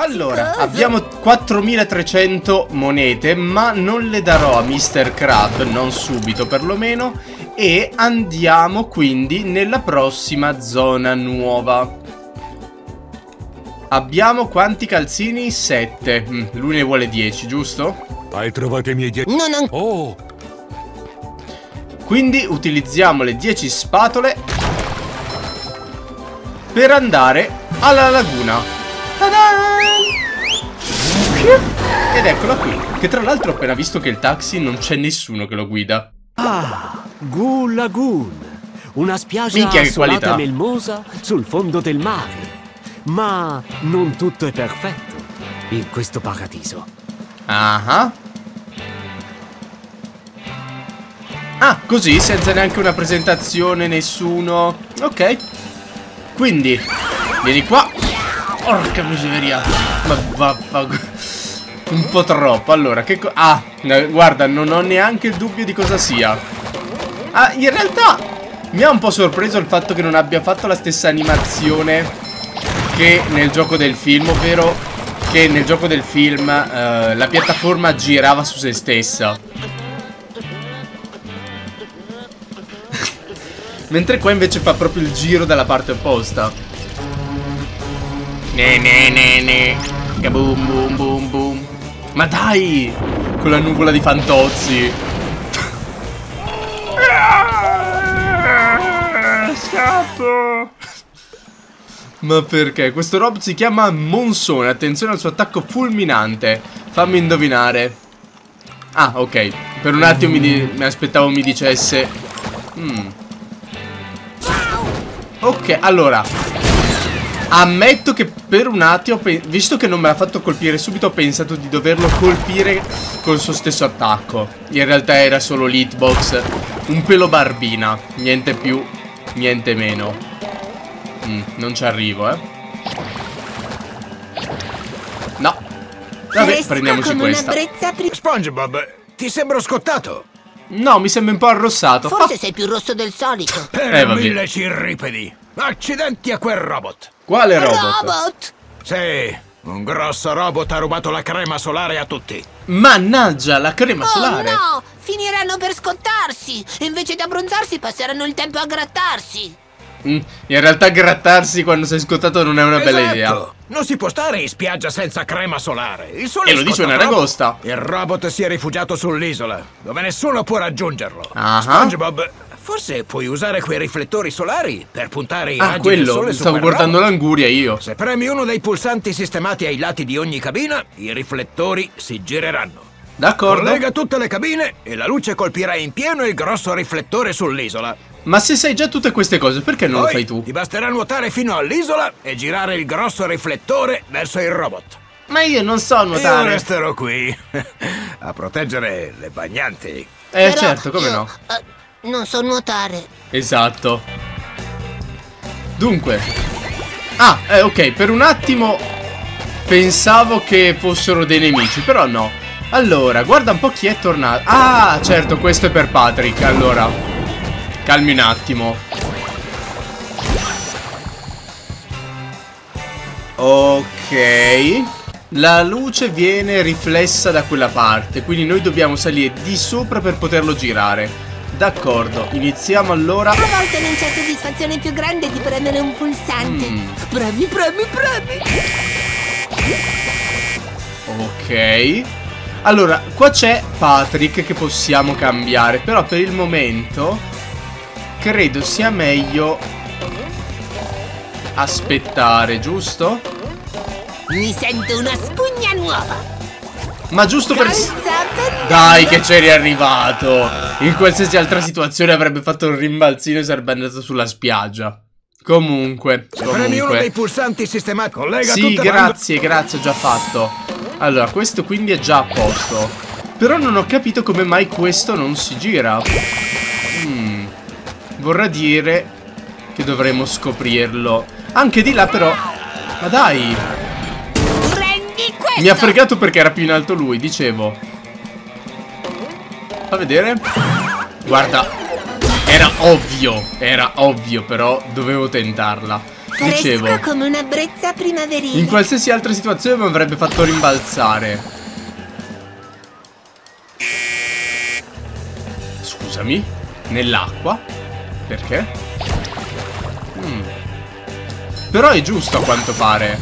Allora, abbiamo 4300 monete, ma non le darò a Mr. Crab, non subito perlomeno. E andiamo quindi nella prossima zona nuova. Abbiamo quanti calzini? 7. Lui ne vuole 10, giusto? Hai trovato i miei 10? No, non... Oh! Quindi utilizziamo le 10 spatole per andare alla laguna. Ed eccola qui. Che tra l'altro ho appena visto che il taxi non c'è nessuno che lo guida. Ah, Ghoul Lagoon. Una spiaggia Minchia, che assolata qualità. melmosa sul fondo del mare. Ma non tutto è perfetto in questo paradiso. Ah, così, senza neanche una presentazione, nessuno. Ok. Quindi, vieni qua. Porca miseria. Ma va. Un po' troppo. Allora, che guarda, non ho neanche il dubbio di cosa sia. Ah, in realtà mi ha un po' sorpreso il fatto che non abbia fatto la stessa animazione che nel gioco del film, ovvero che nel gioco del film la piattaforma girava su se stessa. Mentre qua invece fa proprio il giro dalla parte opposta. Ne. Kaboom boom boom boom. Ma dai! Con la nuvola di Fantozzi. Scappo! Ma perché? Questo robot si chiama Monsone. Attenzione al suo attacco fulminante. Fammi indovinare. Ah, ok. Per un attimo mi aspettavo mi dicesse Ok, allora ammetto che per un attimo, visto che non me l'ha fatto colpire subito, ho pensato di doverlo colpire col suo stesso attacco. In realtà era solo l'hitbox un pelo barbina. Niente più, niente meno. Non ci arrivo, No. Vabbè, prendiamoci questa. SpongeBob, ti sembro scottato. No, mi sembra un po' arrossato. Forse sei più rosso del solito. Per vabbè. 1000 cirripedi. Accidenti a quel robot. Quale robot? Robot! Sì, un grosso robot ha rubato la crema solare a tutti. Mannaggia, la crema solare. No! Finiranno per scottarsi. Invece di abbronzarsi passeranno il tempo a grattarsi. In realtà grattarsi quando sei scottato non è una bella idea. Non si può stare in spiaggia senza crema solare. Il sole E lo dice una ragosta. Il robot si è rifugiato sull'isola, dove nessuno può raggiungerlo. SpongeBob, forse puoi usare quei riflettori solari per puntare i raggi del sole quello, su stavo quel guardando robot. l'anguria io. Se premi uno dei pulsanti sistemati ai lati di ogni cabina, i riflettori si gireranno. D'accordo. Collega tutte le cabine e la luce colpirà in pieno il grosso riflettore sull'isola. Ma se sai già tutte queste cose, perché non lo Poi fai tu? ti basterà nuotare fino all'isola e girare il grosso riflettore verso il robot. Ma io non so Io nuotare. resterò qui a proteggere le bagnanti. Però Certo, come io, no. non so nuotare. Esatto. Dunque. Ok, per un attimo pensavo che fossero dei nemici, però no. Allora, guarda un po' chi è tornato. Ah, certo, questo è per Patrick. Allora, calmi un attimo. Ok. La luce viene riflessa da quella parte, quindi noi dobbiamo salire di sopra per poterlo girare. D'accordo, iniziamo allora. A volte non c'è soddisfazione più grande di premere un pulsante. Premi. Ok. Allora, qua c'è Patrick che possiamo cambiare, però per il momento credo sia meglio aspettare, giusto? Mi sento una spugna nuova. Ma giusto per... Calza pendente. Dai che c'eri arrivato. In qualsiasi altra situazione avrebbe fatto un rimbalzino e sarebbe andato sulla spiaggia. Comunque, Premi uno dei pulsanti sistemati. Collega sì, tutte le grazie, ho già fatto. Allora, questo quindi è già a posto. Però non ho capito come mai questo non si gira. Vorrà dire che dovremo scoprirlo. Anche di là però. Ma dai, Prendi questo. mi ha fregato perché era più in alto lui, dicevo. Fa vedere. Guarda, era ovvio, però dovevo tentarla. dicevo, come una brezza primaverile. in qualsiasi altra situazione mi avrebbe fatto rimbalzare. Scusami, nell'acqua? Perché? Però è giusto a quanto pare.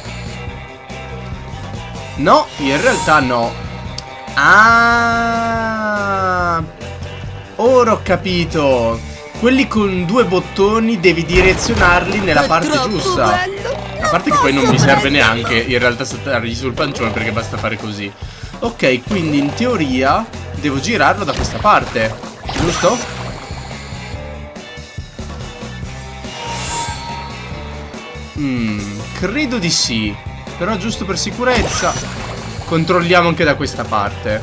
No, in realtà no. Ah, ora ho capito. Quelli con 2 bottoni devi direzionarli nella parte giusta. A parte che poi non mi serve neanche in realtà saltargli sul pancione, perché basta fare così. Ok, quindi in teoria devo girarlo da questa parte, giusto? Credo di sì. Però giusto per sicurezza controlliamo anche da questa parte.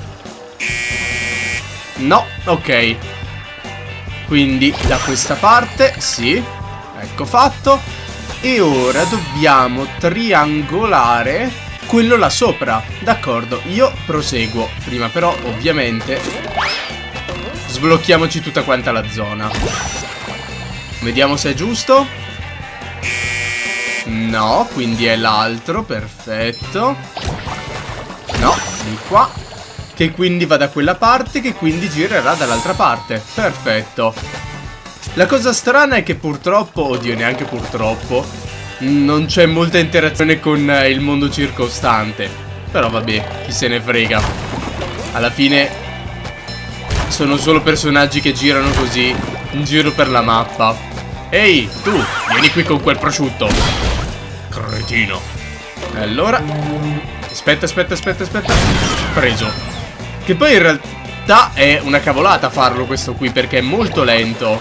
No, ok. Quindi da questa parte, sì. Ecco fatto. E ora dobbiamo triangolare quello là sopra. D'accordo, io proseguo. Prima però, ovviamente, sblocchiamoci tutta quanta la zona. Vediamo se è giusto. No, quindi è l'altro, perfetto. No, di qua. Che quindi va da quella parte, che quindi girerà dall'altra parte. Perfetto. La cosa strana è che purtroppo, oddio neanche purtroppo, non c'è molta interazione con il mondo circostante. Però vabbè, chi se ne frega. Alla fine sono solo personaggi che girano così in giro per la mappa. Ehi, tu, vieni qui con quel prosciutto. Cretino. Allora, aspetta. Preso. Che poi in realtà è una cavolata farlo questo qui, perché è molto lento.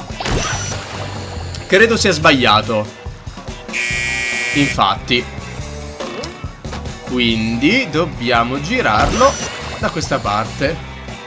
Credo sia sbagliato. Infatti. Quindi dobbiamo girarlo da questa parte.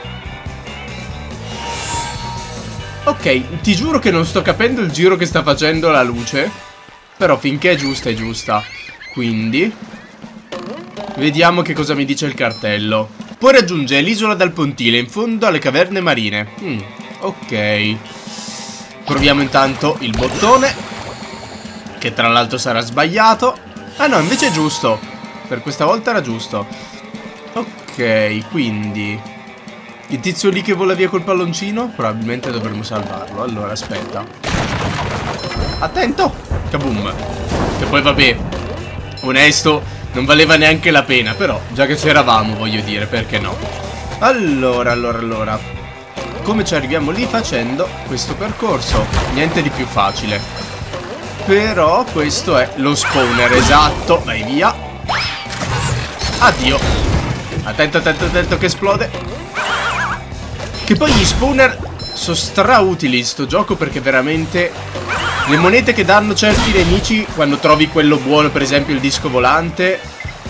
Ok, ti giuro che non sto capendo il giro che sta facendo la luce. Però finché è giusta, è giusta. Quindi vediamo che cosa mi dice il cartello. Poi raggiungere l'isola dal pontile in fondo alle caverne marine. Ok. Proviamo intanto il bottone, che tra l'altro sarà sbagliato. Ah no, invece è giusto. Per questa volta era giusto. Ok, quindi il tizio lì che vola via col palloncino, probabilmente dovremmo salvarlo. Allora, aspetta. Attento! Kaboom. Che poi vabbè, onesto, non valeva neanche la pena. Però, già che c'eravamo, voglio dire, perché no? Allora. Come ci arriviamo lì? Facendo questo percorso. Niente di più facile. Però questo è lo spawner, esatto. Vai via. Addio. Attento che esplode. Che poi gli spawner sono strautili in sto gioco, perché veramente le monete che danno certi nemici quando trovi quello buono, per esempio il disco volante,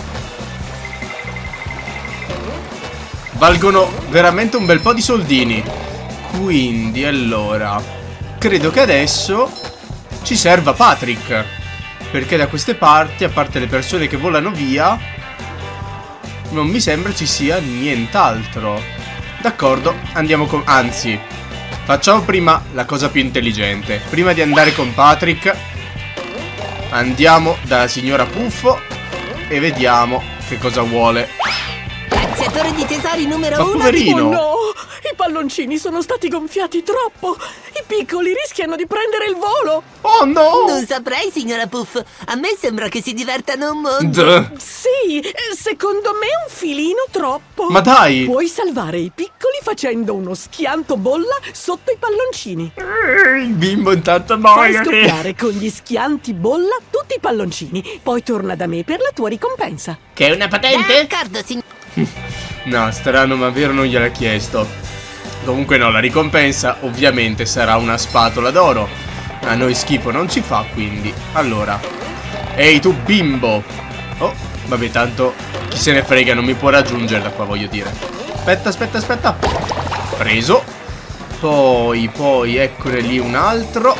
valgono veramente un bel po' di soldini. Quindi allora credo che adesso ci serva Patrick, perché da queste parti, a parte le persone che volano via, non mi sembra ci sia nient'altro. D'accordo, andiamo con... anzi, facciamo prima la cosa più intelligente. Prima di andare con Patrick, andiamo dalla signora Puffo e vediamo che cosa vuole. Cacciatore di tesori numero 1. Poverino. Oh no! I palloncini sono stati gonfiati troppo! I piccoli rischiano di prendere il volo! Oh no! Non saprei, signora Puff. A me sembra che si divertano un mondo. Sì, secondo me un filino troppo. Ma dai! Puoi salvare i piccoli facendo uno schianto bolla sotto i palloncini. Il bimbo intanto Fai muore. scoppiare con gli schianti bolla tutti i palloncini. Poi torna da me per la tua ricompensa. Che è una patente? D'accordo, signora. No, strano, ma vero non gliel'ha chiesto. Comunque no, la ricompensa ovviamente sarà una spatola d'oro. A noi schifo non ci fa, quindi. Allora. Ehi tu bimbo. Oh, vabbè, tanto chi se ne frega, non mi può raggiungere da qua, voglio dire. Aspetta. Preso. Poi, eccone lì un altro.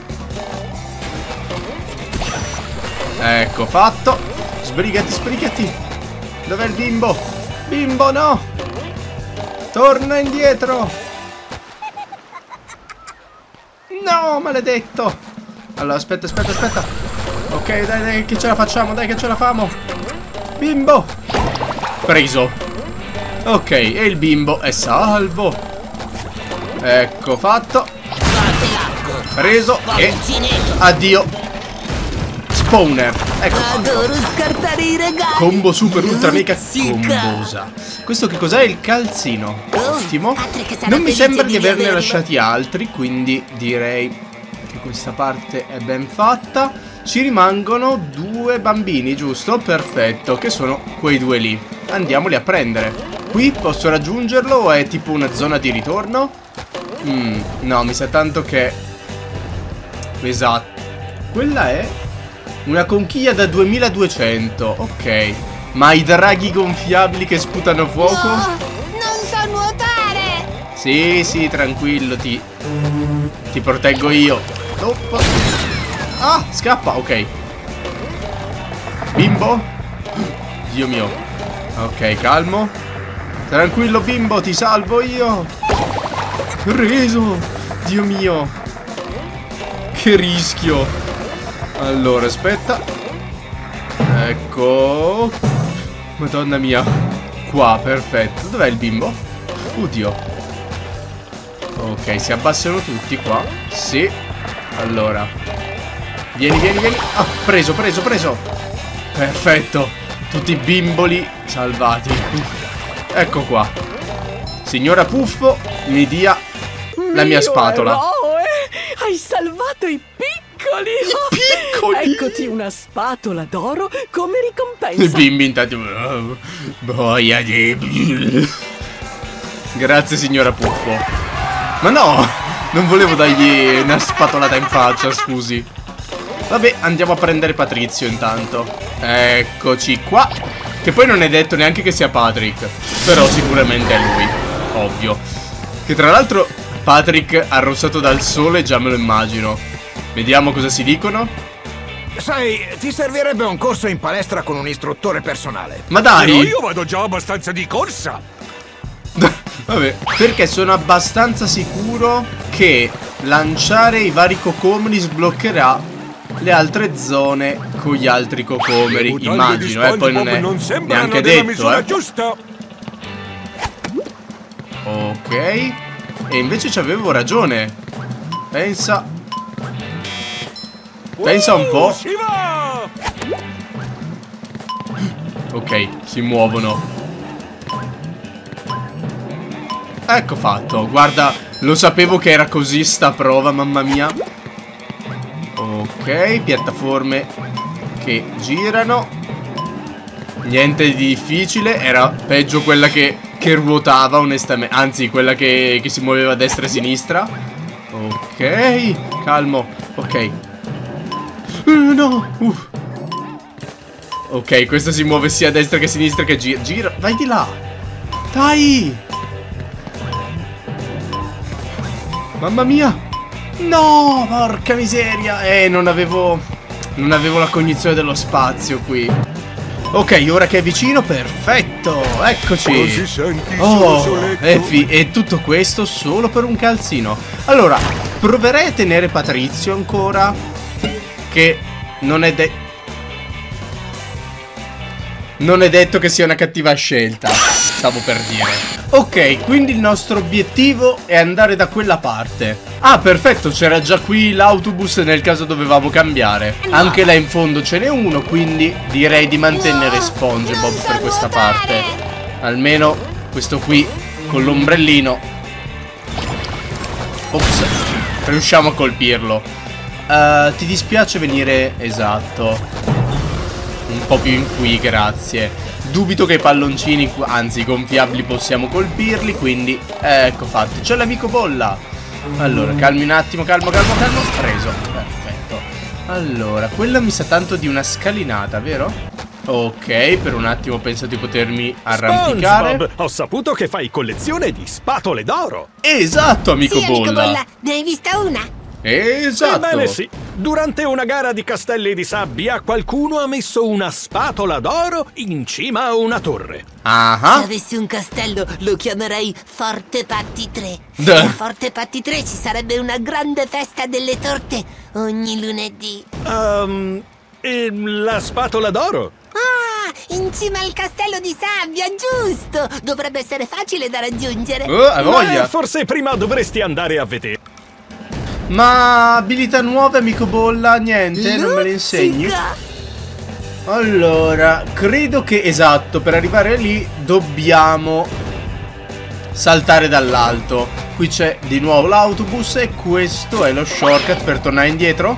Ecco fatto. Sbrigati. Dov'è il bimbo? Bimbo, no! Torna indietro! No, maledetto! Allora, aspetta. Ok, dai, che ce la facciamo, dai, che ce la famo. Bimbo. Preso. Ok, e il bimbo è salvo. Ecco fatto. Preso e addio. Spawner. Ecco. Adoro scartare i regali. Combo super ultra mega combosa. Questo che cos'è? Il calzino. Ottimo. Non mi sembra di averne lasciati altri, quindi direi che questa parte è ben fatta. Ci rimangono 2 bambini, giusto? Perfetto, che sono quei 2 lì. Andiamoli a prendere. Qui posso raggiungerlo o è tipo una zona di ritorno? No, mi sa tanto che... Esatto. Quella è una conchiglia da 2200. Ok. Ma i draghi gonfiabili che sputano fuoco? No, non so nuotare. Sì, tranquillo, ti proteggo io. Oppa. Ah, scappa, ok. Bimbo? Dio mio. Ok, calmo. Tranquillo, bimbo, ti salvo io. Preso. Dio mio. Che rischio. Allora, aspetta. Ecco. Madonna mia. Qua, perfetto. Dov'è il bimbo? Oddio. Ok, si abbassano tutti qua. Sì. Allora. Vieni. Ah, preso. Perfetto. Tutti i bimboli salvati. Ecco qua. Signora Puffo, mi dia la mia spatola. Eroe! Hai salvato i piccoli! Piccoli! Eccoti una spatola d'oro come ricompensa. I bimbi intanto... Boia di... Grazie signora Puffo. Ma no! Non volevo dargli una spatolata in faccia, scusi. Vabbè, andiamo a prendere Patrizio intanto. Eccoci qua. Che poi non è detto neanche che sia Patrick. Però sicuramente è lui. Ovvio. Che tra l'altro Patrick arrossato dal sole già me lo immagino. Vediamo cosa si dicono. Sai, ti servirebbe un corso in palestra con un istruttore personale. Ma dai! Però io vado già abbastanza di corsa. Vabbè, perché sono abbastanza sicuro che lanciare i vari cocomeri sbloccherà le altre zone con gli altri cocomeri. Immagino, poi non è neanche detto, giusta. Ok. E invece c'avevo ragione. Pensa un po'. Si va! Ok, si muovono. Ecco fatto. Guarda, lo sapevo che era così sta prova, mamma mia. Ok, piattaforme che girano. Niente di difficile. Era peggio quella che ruotava, onestamente. Anzi, quella che si muoveva a destra e a sinistra. Ok, calmo. Ok. No. Ok, questa si muove sia a destra che a sinistra che gira. Vai di là. Dai. Mamma mia. No, porca miseria. Non avevo la cognizione dello spazio qui. Ok, ora che è vicino, perfetto. Eccoci. E tutto questo solo per un calzino. Allora, proverei a tenere Patrizio ancora, che non è detto che sia una cattiva scelta, stavo per dire. Ok, quindi il nostro obiettivo è andare da quella parte. Ah, perfetto, c'era già qui l'autobus nel caso dovevamo cambiare. Anche là in fondo ce n'è uno, quindi direi di mantenere SpongeBob per questa parte. Almeno questo qui con l'ombrellino. Ops, riusciamo a colpirlo. Ti dispiace venire? Esatto. Un po' più in qui, grazie. Dubito che i palloncini, anzi i gonfiabili, possiamo colpirli, quindi ecco fatto. C'è l'amico Bolla. Allora, calmi un attimo, calmo. Preso, perfetto. Allora, quella mi sa tanto di una scalinata, vero? Ok, per un attimo penso di potermi arrampicare. SpongeBob, ho saputo che fai collezione di spatole d'oro. Esatto, amico Bolla. Amico Bolla, ne hai vista una? Esatto. Ebbene sì, durante una gara di castelli di sabbia qualcuno ha messo una spatola d'oro in cima a una torre. Se avessi un castello lo chiamerei Forte Patti 3. A Forte Patti 3 ci sarebbe una grande festa delle torte ogni lunedì. La spatola d'oro? Ah, in cima al castello di sabbia, giusto! Dovrebbe essere facile da raggiungere. Hai voglia. Forse prima dovresti andare a vedere. Ma abilità nuove, amico Bolla? Niente, non me le insegni? Allora, credo che, esatto, per arrivare lì dobbiamo saltare dall'alto. Qui c'è di nuovo l'autobus e questo è lo shortcut per tornare indietro?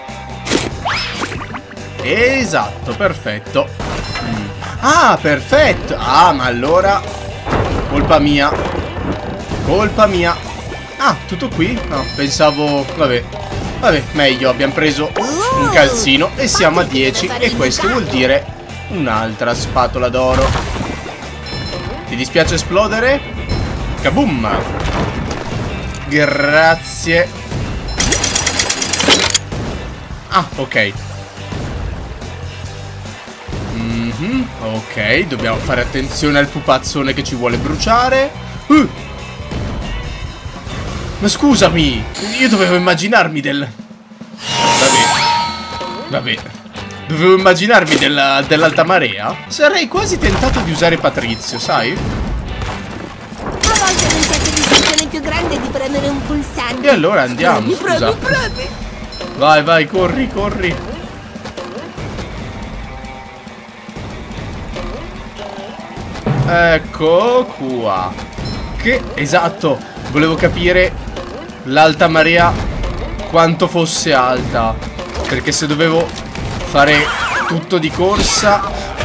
Esatto, perfetto. Ah, perfetto. Ah, ma allora colpa mia. Colpa mia. Ah, tutto qui? No, pensavo... Vabbè, meglio, abbiamo preso un calzino e siamo a 10 e questo vuol dire un'altra spatola d'oro. Ti dispiace esplodere? Kaboom! Grazie. Ah, ok. Ok, dobbiamo fare attenzione al pupazzone che ci vuole bruciare. Ma scusami, io dovevo immaginarmi Vabbè. Dovevo immaginarmi dell'alta marea. Sarei quasi tentato di usare Patrizio, sai? A volte non c'è soddisfazione più grande di premere un pulsante. E allora andiamo, scusa. Premi. Vai, corri. Ecco qua. Che, esatto, volevo capire l'alta marea quanto fosse alta, perché se dovevo fare tutto di corsa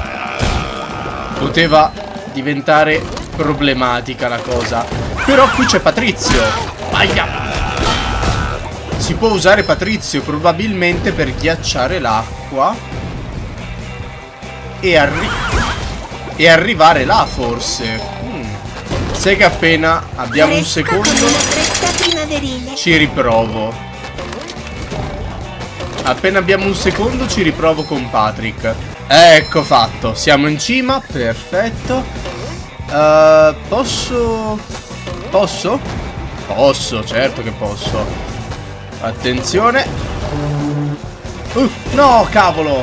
poteva diventare problematica la cosa. Però qui c'è Patrizio. Aia. Si può usare Patrizio probabilmente per ghiacciare l'acqua e arrivare là forse. Sai che appena abbiamo un secondo ci riprovo. Appena abbiamo un secondo ci riprovo con Patrick. Ecco fatto, siamo in cima, perfetto. Posso? Posso, certo che posso. Attenzione. No, cavolo.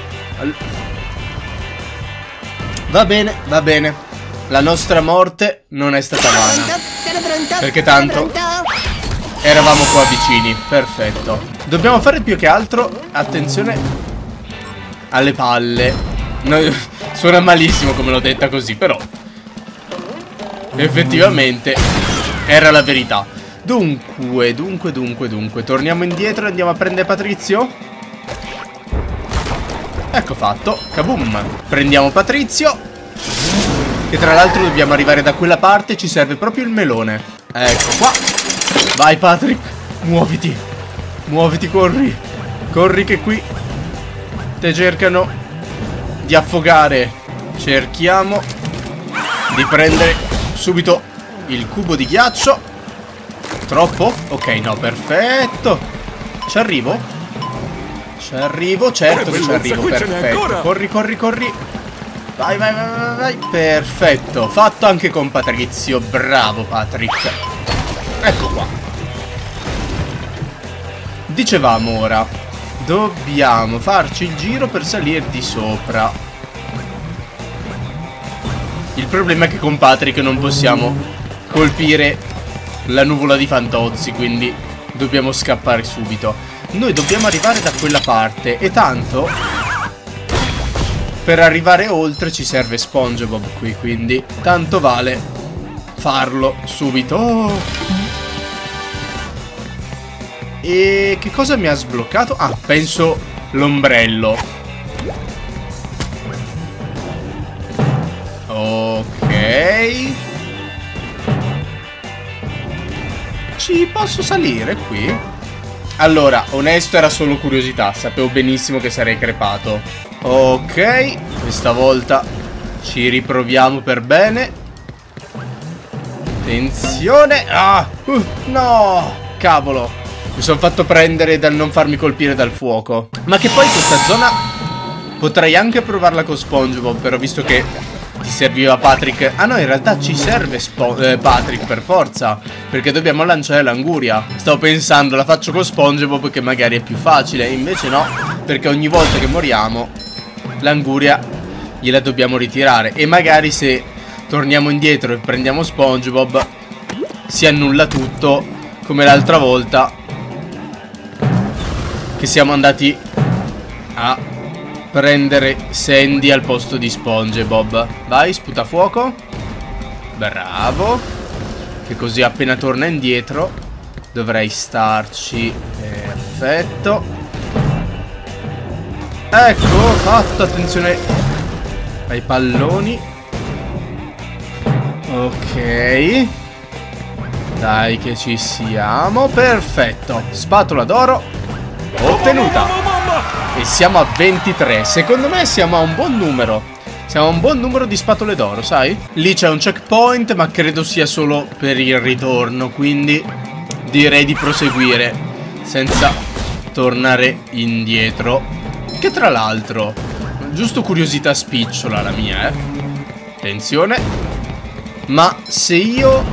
Va bene. La nostra morte non è stata vana. Perché tanto eravamo qua vicini. Perfetto. Dobbiamo fare più che altro attenzione alle palle. Suona malissimo come l'ho detta così, però effettivamente era la verità. Dunque torniamo indietro e andiamo a prendere Patrizio. Ecco fatto. Kaboom. Prendiamo Patrizio, che tra l'altro dobbiamo arrivare da quella parte. Ci serve proprio il melone. Ecco qua. Vai Patrick, muoviti, corri. Corri che qui te cercano di affogare. Cerchiamo di prendere subito il cubo di ghiaccio. Troppo? Ok, no, perfetto. Ci arrivo, certo che ci arrivo. Perfetto, corri. Vai. Perfetto, fatto anche con Patrizio. Bravo Patrick. Ecco qua. Dicevamo ora, dobbiamo farci il giro per salire di sopra. Il problema è che con Patrick non possiamo colpire la nuvola di Fantozzi, quindi dobbiamo scappare subito. Noi dobbiamo arrivare da quella parte e tanto per arrivare oltre ci serve SpongeBob qui, quindi tanto vale farlo subito. E che cosa mi ha sbloccato? Ah, penso l'ombrello. Ok. Ci posso salire qui? Allora, onesto, era solo curiosità. Sapevo benissimo che sarei crepato. Ok, questa volta ci riproviamo per bene. Attenzione. Ah, no, cavolo. Mi sono fatto prendere dal non farmi colpire dal fuoco. Ma che poi questa zona potrei anche provarla con SpongeBob, però visto che ti serviva Patrick. Ah no, in realtà ci serve Patrick per forza, perché dobbiamo lanciare l'anguria. Stavo pensando, la faccio con SpongeBob che magari è più facile. Invece no, perché ogni volta che moriamo l'anguria gliela dobbiamo ritirare. E magari se torniamo indietro e prendiamo SpongeBob si annulla tutto, come l'altra volta che siamo andati a prendere Sandy al posto di SpongeBob. Vai, sputa fuoco. Bravo. Che così appena torna indietro dovrei starci. Perfetto. Ecco, fatto. Attenzione ai palloni. Ok. Dai che ci siamo. Perfetto. Spatola d'oro ottenuta. E siamo a 23. Secondo me siamo a un buon numero. Siamo a un buon numero di spatole d'oro, sai? Lì c'è un checkpoint, ma credo sia solo per il ritorno, quindi direi di proseguire senza tornare indietro. Che tra l'altro, giusto curiosità spicciola la mia, Attenzione. Ma se io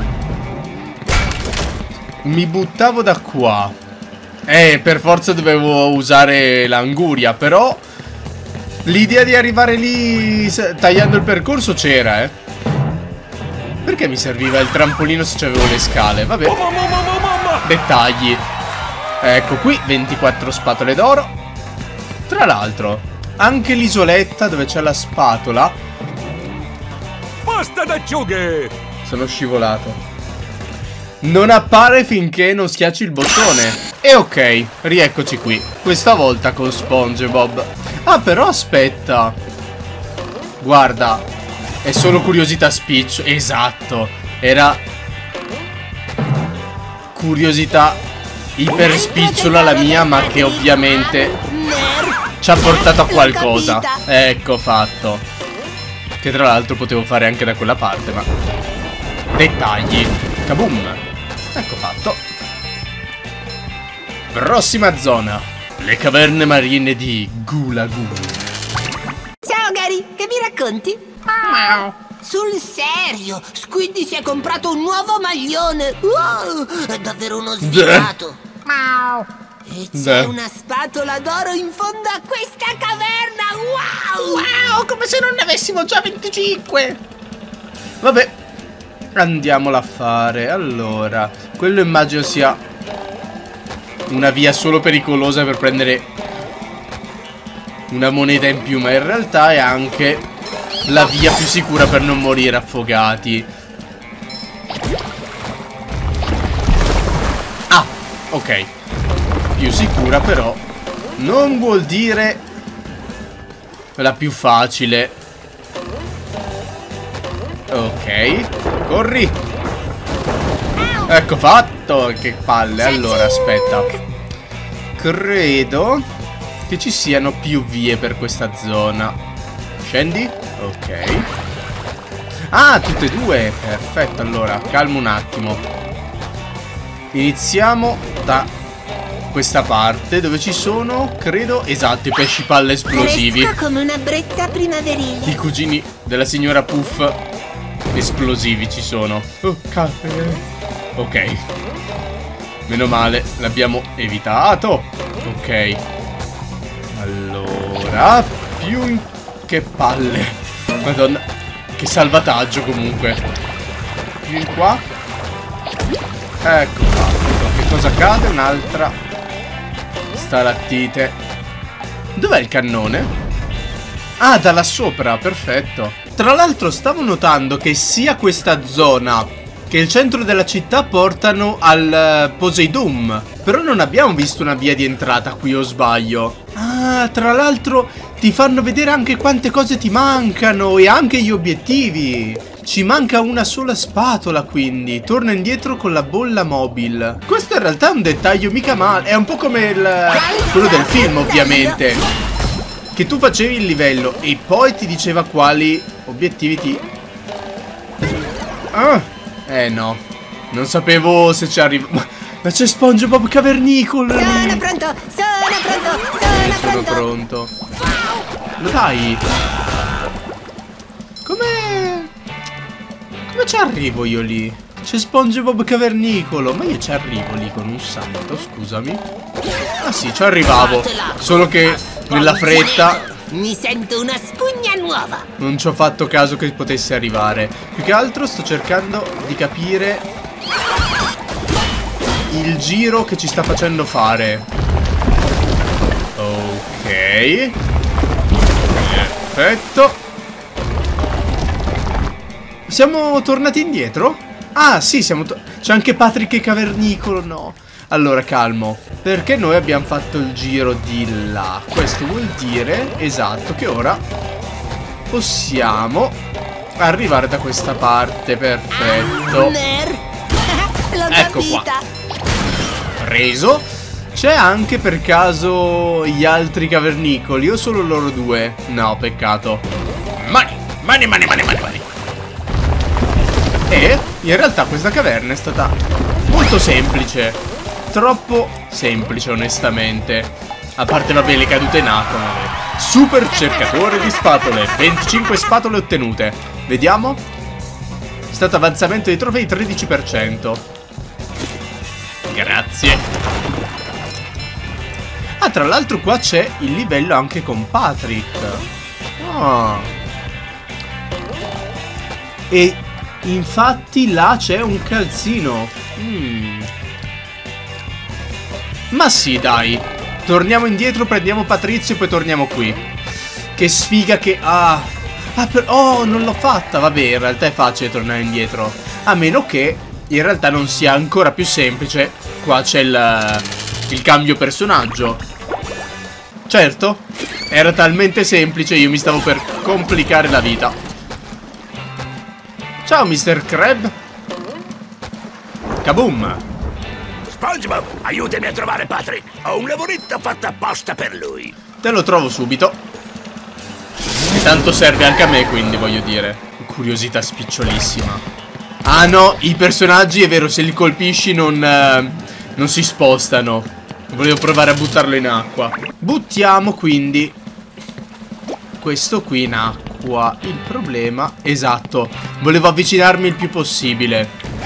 mi buttavo da qua, per forza dovevo usare l'anguria, però l'idea di arrivare lì tagliando il percorso c'era, Perché mi serviva il trampolino se c'avevo le scale? Vabbè. Dettagli. Ecco qui, 24 spatole d'oro. Tra l'altro, anche l'isoletta dove c'è la spatola. Basta d'acciughe! Sono scivolato. Non appare finché non schiacci il bottone. E ok, rieccoci qui. Questa volta con SpongeBob. Ah, però aspetta. Guarda, è solo curiosità spicciola. Esatto. Era curiosità iper spicciola la mia, ma che ovviamente ci ha portato a qualcosa. Ecco fatto. Che tra l'altro potevo fare anche da quella parte, ma dettagli. Kaboom. Ecco fatto. Prossima zona. Le caverne marine di Gula Gula. Ciao Gary, che mi racconti? Sul serio, Squiddy si è comprato un nuovo maglione. Wow, è davvero uno sfigato. E c'è una spatola d'oro in fondo a questa caverna. Wow, come se non ne avessimo già 25. Vabbè, andiamola a fare. Allora, quello immagino sia una via solo pericolosa per prendere una moneta in più, ma in realtà è anche la via più sicura per non morire affogati. Ah, ok. Più sicura però non vuol dire la più facile. Ok, corri. Ecco fatto. Che palle. Allora aspetta, credo che ci siano più vie per questa zona. Scendi. Ok. Ah, tutte e due. Perfetto. Allora calmo un attimo. Iniziamo da questa parte dove ci sono, credo, esatto, i pesci palla esplosivi. Fresco come una brezza primaverile. I cugini della signora Puff esplosivi ci sono. Ok. Meno male, l'abbiamo evitato. Ok. Allora, più in... Che palle. Madonna, che salvataggio comunque. Più in qua. Ecco fatto. Che cosa accade? Un'altra stalattite. Dov'è il cannone? Ah, da là sopra, perfetto. Tra l'altro stavo notando che sia questa zona che il centro della città portano al Poseidon. Però non abbiamo visto una via di entrata qui, o sbaglio? Ah, tra l'altro ti fanno vedere anche quante cose ti mancano e anche gli obiettivi. Ci manca una sola spatola, quindi torna indietro con la bolla mobile. Questo in realtà è un dettaglio mica male. È un po' come quello del film, ovviamente, che tu facevi il livello e poi ti diceva quali obiettivi ti... no, non sapevo se ci arriva. Ma c'è SpongeBob cavernicolo. Sono pronto, sono pronto. Ma dai, come ci arrivo io lì? C'è SpongeBob cavernicolo, ma io ci arrivo lì con un salto, scusami. Ah sì, ci arrivavo. Solo che nella fretta Mi sento una spugna nuova. non ci ho fatto caso che potesse arrivare. Più che altro sto cercando di capire il giro che ci sta facendo fare. Ok, perfetto. Siamo tornati indietro? Ah sì, c'è anche Patrick e Cavernicolo, no. Allora, calmo, perché noi abbiamo fatto il giro di là. Questo vuol dire, esatto, che ora possiamo arrivare da questa parte. Perfetto. Ecco qua. Preso. C'è anche per caso gli altri cavernicoli o solo loro due? No, peccato. Mani. E in realtà questa caverna è stata molto semplice. Troppo semplice, onestamente. A parte, vabbè, le cadute in acqua. Super cercatore di spatole. 25 spatole ottenute. Vediamo. Stato avanzamento dei trofei 13%. Grazie. Ah, tra l'altro qua c'è il livello anche con Patrick. Ah. E infatti là c'è un calzino. Ma sì, dai. Torniamo indietro, prendiamo Patrizio e poi torniamo qui. Che sfiga che... Oh, non l'ho fatta. Vabbè, in realtà è facile tornare indietro. A meno che in realtà non sia ancora più semplice. Qua c'è il cambio personaggio. Certo, era talmente semplice, io mi stavo per complicare la vita. Ciao, Mr. Krab. Kaboom. SpongeBob, aiutami a trovare Patrick. Ho un lavoretto fatto apposta per lui. Te lo trovo subito. E tanto serve anche a me, quindi voglio dire. Curiosità spicciolissima. Ah no, i personaggi, è vero, se li colpisci non si spostano. Volevo provare a buttarlo in acqua. Buttiamo quindi questo qui in acqua. Il problema... Esatto, volevo avvicinarmi il più possibile.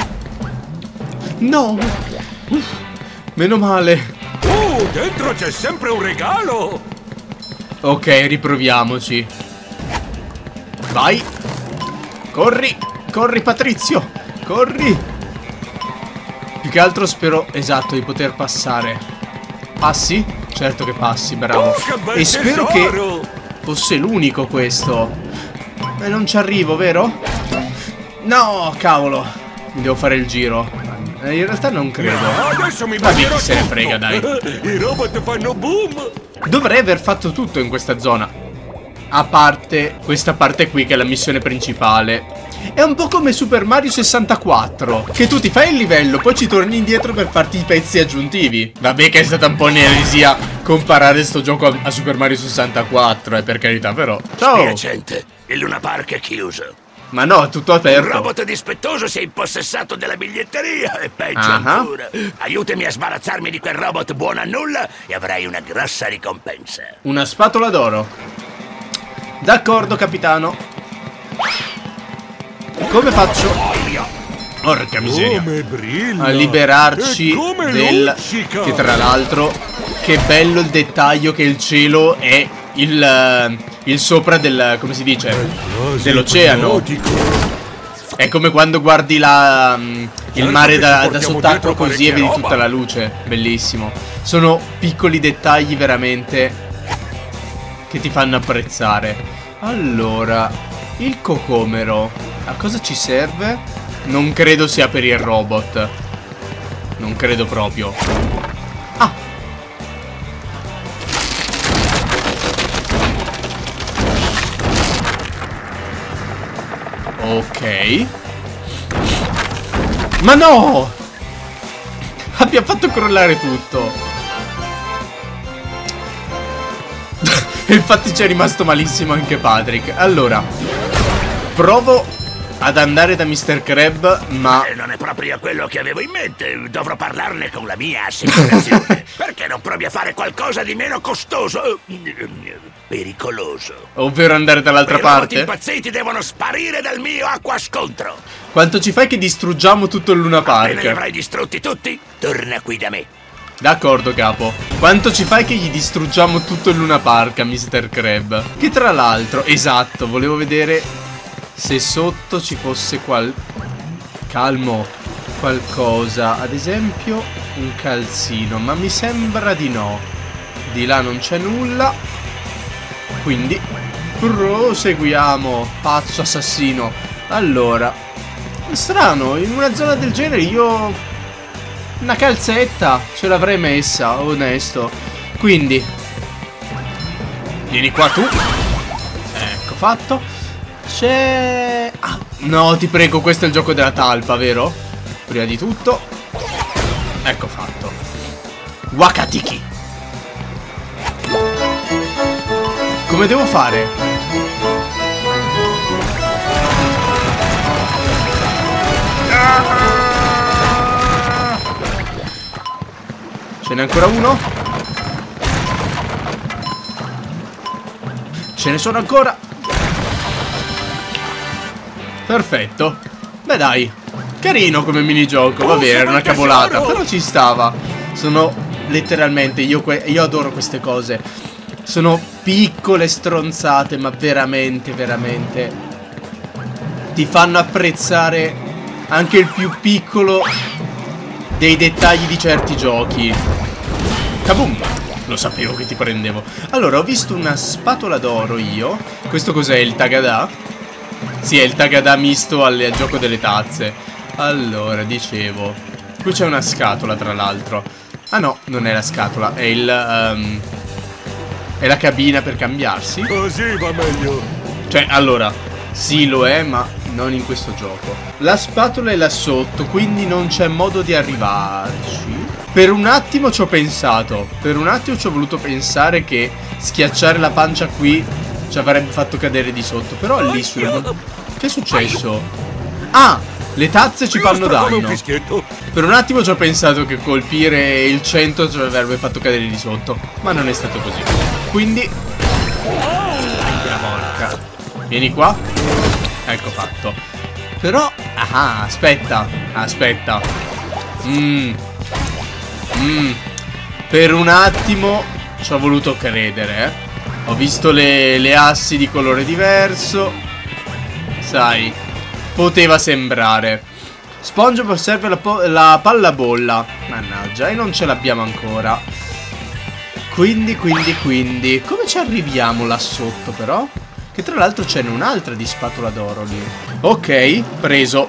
No. Meno male. Dentro c'è sempre un regalo. Ok, riproviamoci. Vai. Corri. Corri, Patrizio. Corri. Più che altro spero, esatto, di poter passare. Passi? Certo che passi, bravo. E spero che fosse l'unico questo. E non ci arrivo, vero? No, cavolo. Mi devo fare il giro. In realtà non credo. Vabbè, chi se ne frega, dai. I robot fanno boom. Dovrei aver fatto tutto in questa zona. A parte questa parte qui che è la missione principale. È un po' come Super Mario 64, che tu ti fai il livello, poi ci torni indietro per farti i pezzi aggiuntivi. Vabbè che è stata un po' un'eresia comparare sto gioco a Super Mario 64, per carità, però. Ciao! Spiacente, il Luna Park è chiuso. Ma no, è tutto aperto. Un robot dispettoso si è impossessato della biglietteria e peggio ancora. Aiutami a sbarazzarmi di quel robot buono a nulla e avrai una grossa ricompensa. Una spatola d'oro. D'accordo, capitano. Come faccio? Porca miseria. A liberarci che tra l'altro, che bello il dettaglio che il cielo è il sopra del... come si dice? Dell'oceano. È come quando guardi il mare da sott'acqua così e vedi tutta la luce. Bellissimo. Sono piccoli dettagli veramente che ti fanno apprezzare. Allora, il cocomero a cosa ci serve? Non credo sia per il robot. Non credo proprio. Ah! Ok. Ma no! Abbiamo fatto crollare tutto. E infatti ci è rimasto malissimo anche Patrick. Allora, provo ad andare da Mr. Krab, ma... non è proprio quello che avevo in mente. Dovrò parlarne con la mia assicurazione. Perché non provi a fare qualcosa di meno costoso? Pericoloso. Ovvero andare dall'altra parte? I impazziti devono sparire dal mio acqua scontro. Quanto ci fai che distruggiamo tutto il Luna Park? Appena li avrai distrutti tutti, torna qui da me. D'accordo, capo. Quanto ci fai che gli distruggiamo tutto il Luna Park a Mr. Crab? Che tra l'altro, esatto, volevo vedere se sotto ci fosse qualcosa. Ad esempio un calzino, ma mi sembra di no. Di là non c'è nulla. Quindi proseguiamo, pazzo assassino. Allora, strano, in una zona del genere io una calzetta ce l'avrei messa, onesto. Quindi vieni qua tu. Ecco fatto. C'è... Ah, no, ti prego, questo è il gioco della talpa, vero? Prima di tutto. Ecco fatto. Wakatiki. Come devo fare? Ce n'è ancora uno? Ce ne sono ancora? Perfetto. Beh dai, carino come minigioco. Vabbè, era una cavolata, però ci stava. Sono letteralmente, io adoro queste cose. Sono piccole stronzate, ma veramente, veramente ti fanno apprezzare anche il più piccolo dei dettagli di certi giochi. Kaboom! Lo sapevo che ti prendevo. Allora, ho visto una spatola d'oro io. Questo cos'è? Il Tagada? Sì, è il Tagada misto al gioco delle tazze. Allora, dicevo, qui c'è una scatola tra l'altro. Ah no, non è la scatola, è il... è la cabina per cambiarsi. Così va meglio. Cioè, allora, sì lo è, ma non in questo gioco. La spatola è là sotto, quindi non c'è modo di arrivarci. Per un attimo ci ho pensato. Per un attimo ci ho voluto pensare che schiacciare la pancia qui ci avrebbe fatto cadere di sotto. Però lì sul... Che è successo? Ah! Le tazze ci fanno danno. Per un attimo ci ho pensato che colpire il 100 ci avrebbe fatto cadere di sotto, ma non è stato così. Quindi... La porca. Vieni qua. Ecco fatto. Però... Ah, aspetta. Aspetta. Per un attimo ci ho voluto credere, Ho visto le assi di colore diverso. Sai, poteva sembrare. SpongeBob serve la palla bolla. Mannaggia, e non ce l'abbiamo ancora. Quindi come ci arriviamo là sotto però? Che tra l'altro c'è un'altra di spatola d'oro lì. Ok, preso.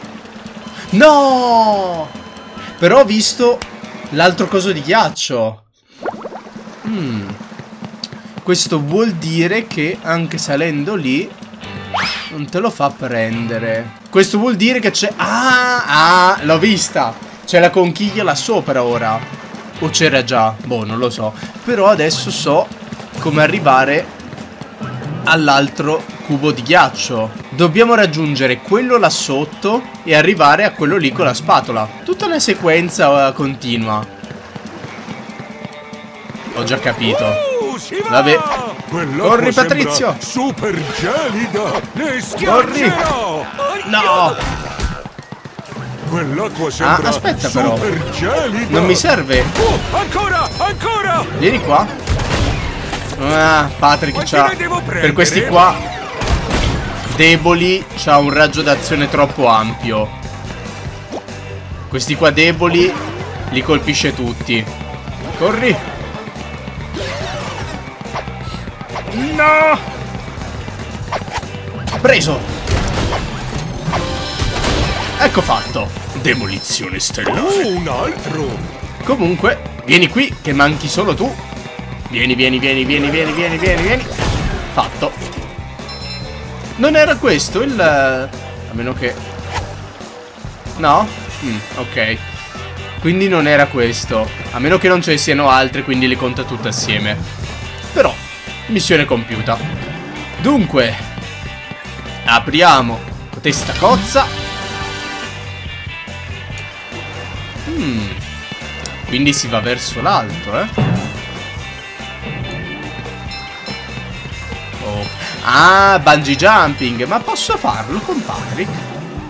No! Però ho visto l'altro coso di ghiaccio. Questo vuol dire che anche salendo lì non te lo fa prendere. Questo vuol dire che c'è... Ah, l'ho vista. C'è la conchiglia là sopra ora. O c'era già? Boh, non lo so. Però adesso so come arrivare all'altro cubo di ghiaccio. Dobbiamo raggiungere quello là sotto e arrivare a quello lì con la spatola. Tutta una sequenza continua. Ho già capito. Vabbè. Corri, Patrizio. Super gelida. Le Corri. No. Quell'acqua sembra aspetta però. super gelida. Non mi serve. Ancora. Vieni qua. Ah, Patrick c'ha... Per questi qua deboli c'ha un raggio d'azione troppo ampio. Questi qua deboli li colpisce tutti. Corri. No. Preso. Ecco fatto. Demolizione stellare. Un altro. Comunque, vieni qui che manchi solo tu. Vieni. Fatto. Non era questo il... A meno che... No? Ok. Quindi non era questo. A meno che non ce ne siano altre, quindi le conta tutte assieme. Però, missione compiuta. Dunque, apriamo questa cozza. Quindi si va verso l'alto, Oh. Ah, bungee jumping. Ma posso farlo con Patrick?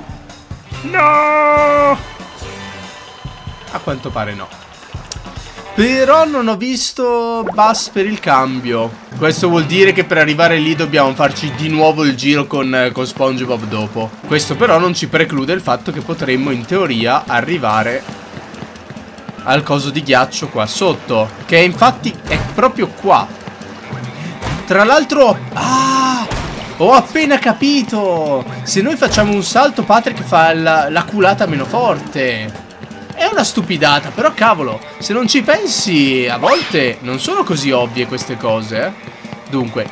No! A quanto pare no. Però non ho visto bus per il cambio. Questo vuol dire che per arrivare lì dobbiamo farci di nuovo il giro con SpongeBob dopo. Questo però non ci preclude il fatto che potremmo in teoria arrivare al coso di ghiaccio qua sotto, che infatti è proprio qua. Tra l'altro... Ah! Ho appena capito! Se noi facciamo un salto, Patrick fa la culata meno forte. È una stupidata, però cavolo, se non ci pensi, a volte non sono così ovvie queste cose, Dunque,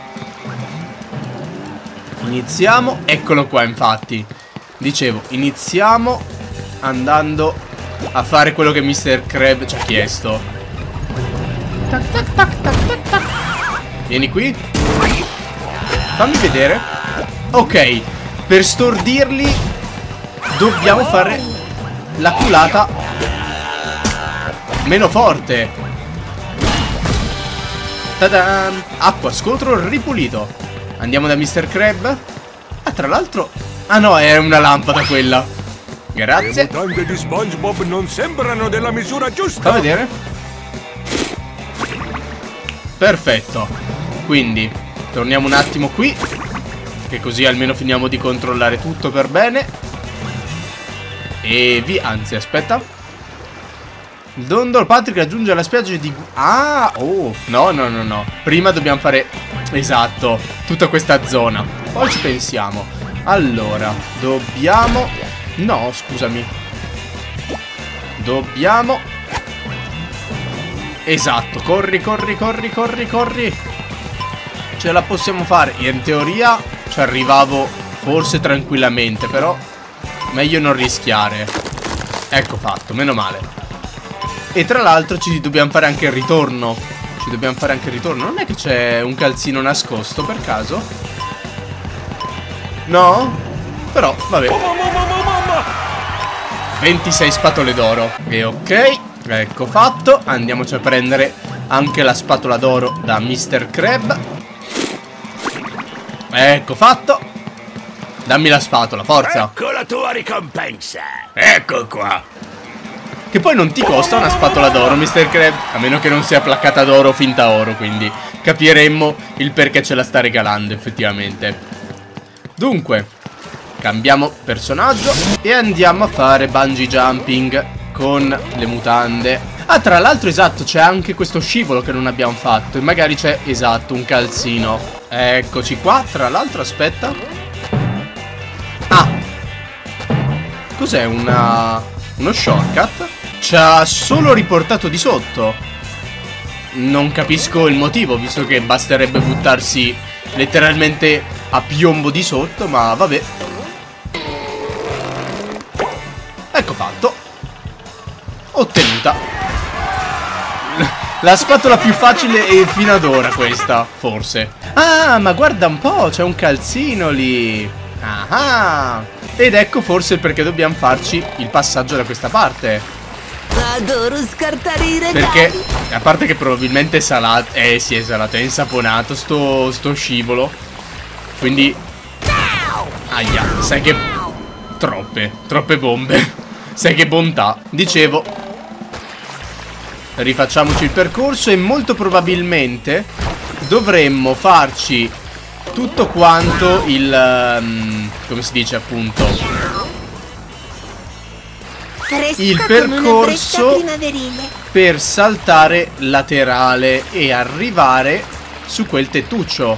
iniziamo, eccolo qua infatti. Dicevo, iniziamo andando a fare quello che Mr. Krabs ci ha chiesto. Tac, tac, tac, tac, tac, tac. Vieni qui. Fammi vedere. Ok, per stordirli dobbiamo fare la culata meno forte. Ta-dan! Acqua, scotro ripulito. Andiamo da Mr. Krabs. Ah, tra l'altro... Ah no, è una lampada quella. Grazie. Le mutande di SpongeBob non sembrano della misura giusta. Fa vedere. Perfetto. Quindi torniamo un attimo qui, che così almeno finiamo di controllare tutto per bene. E via. Anzi, aspetta. Il Dondolo Patrick raggiunge la spiaggia di... Ah, oh. No, no, no, no. Prima dobbiamo fare... Esatto, tutta questa zona. Poi ci pensiamo. Allora, dobbiamo... No, scusami. Dobbiamo... Esatto, corri, corri, corri, corri, corri. Ce la possiamo fare. In teoria ci arrivavo forse tranquillamente, però meglio non rischiare. Ecco fatto, meno male. E tra l'altro ci dobbiamo fare anche il ritorno. Ci dobbiamo fare anche il ritorno. Non è che c'è un calzino nascosto per caso? No? Però, vabbè. 26 spatole d'oro. E ok, ecco fatto. Andiamoci a prendere anche la spatola d'oro da Mr. Krabs. Ecco fatto. Dammi la spatola, forza. Ecco la tua ricompensa. Ecco qua. Che poi non ti costa una spatola d'oro, Mr. Krabs. A meno che non sia placcata d'oro o finta oro. Quindi capiremmo il perché ce la sta regalando effettivamente. Dunque, cambiamo personaggio e andiamo a fare bungee jumping con le mutande. Ah, tra l'altro, esatto, c'è anche questo scivolo che non abbiamo fatto. E magari c'è, esatto, un calzino. Eccoci qua. Tra l'altro, aspetta. Ah, cos'è? Uno shortcut? Ci ha solo riportato di sotto. Non capisco il motivo, visto che basterebbe buttarsi letteralmente a piombo di sotto, ma vabbè. Ecco fatto. Ottenuta. La spatola più facile è fino ad ora questa, forse. Ah, ma guarda un po', c'è un calzino lì. Ah, ed ecco forse il perché dobbiamo farci il passaggio da questa parte. Adoro scartare i regali. Perché, a parte che probabilmente è salato. Sì, è salato, è insaponato sto scivolo. Quindi aia, sai che... Troppe bombe. Sai che bontà. Dicevo, rifacciamoci il percorso e molto probabilmente dovremmo farci tutto quanto il... come si dice appunto? Il percorso per saltare laterale e arrivare su quel tettuccio.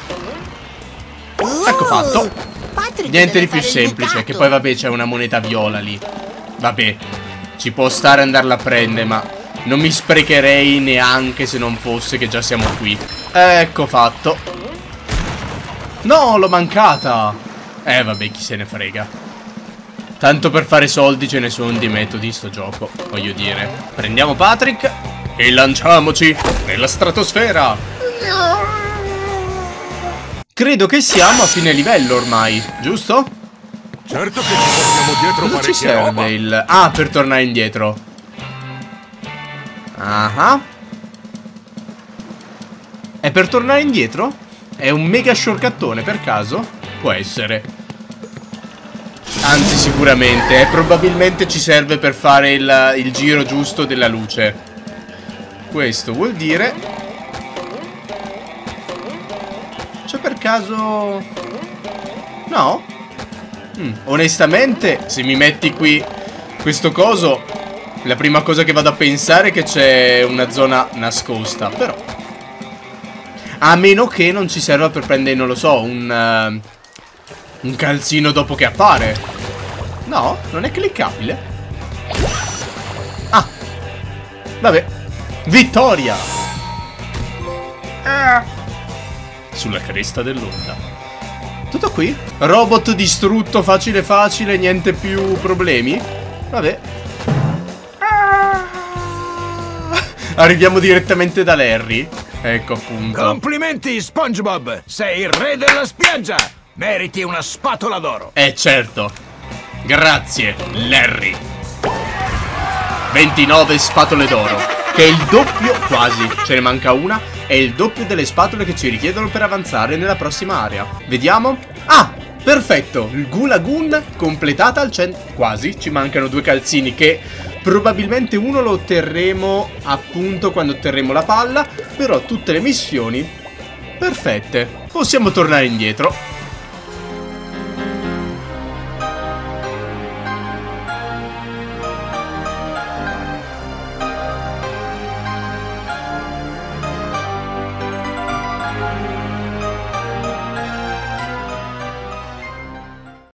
Ecco fatto. Niente di più semplice. Che poi vabbè c'è una moneta viola lì. Vabbè, ci può stare andarla a prendere, ma non mi sprecherei neanche se non fosse che già siamo qui. Ecco fatto. No, l'ho mancata. Vabbè, chi se ne frega. Tanto per fare soldi ce ne sono di metodi in sto gioco, voglio dire. Prendiamo Patrick e lanciamoci nella stratosfera. Credo che siamo a fine livello ormai, giusto? Certo che ci portiamo dietro Cosa ci parecchia roba. serve il... Ah, per tornare indietro. Ah. È per tornare indietro? È un mega shortcuttone per caso? Può essere. Anzi, sicuramente. Probabilmente ci serve per fare il giro giusto della luce. Questo vuol dire... C'è per caso... No? Onestamente, se mi metti qui questo coso, la prima cosa che vado a pensare è che c'è una zona nascosta. Però a meno che non ci serva per prendere, non lo so, un calzino dopo che appare. No, non è cliccabile. Ah, vabbè. Vittoria! Sulla cresta dell'onda. Tutto qui? Robot distrutto, facile facile, niente più problemi? Vabbè. Arriviamo direttamente da Larry. Ecco appunto. Complimenti, SpongeBob! Sei il re della spiaggia! Meriti una spatola d'oro! Certo. Grazie, Larry. 29 spatole d'oro, che è il doppio, quasi, ce ne manca una. È il doppio delle spatole che ci richiedono per avanzare nella prossima area. Vediamo. Ah, perfetto, il Goo Lagoon completata al 100. Quasi, ci mancano 2 calzini che probabilmente uno lo otterremo appunto quando otterremo la palla. Però tutte le missioni perfette. Possiamo tornare indietro.